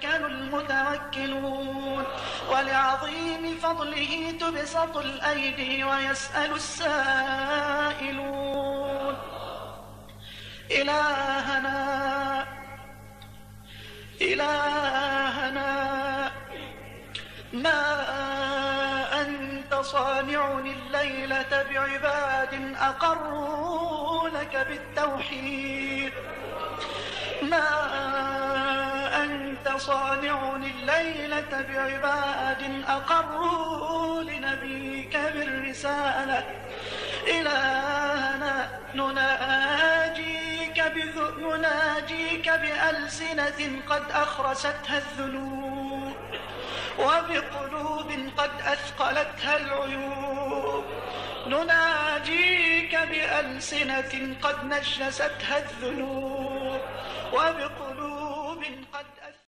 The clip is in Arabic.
يتوكل المتوكلون ولعظيم فضله تبسط الأيدي ويسأل السائلون إلهنا ما أنت صانع الليلة بعباد أقروا لك بالتوحيد ما أنت صانع الليلة بعباد أقروا لنبيك بالرسالة إلهنا نناجيك بألسنة قد أخرستها الذنوب وبقلوب قد أثقلتها العيوب نناجيك بألسنة قد نجستها الذنوب وبقلوب قد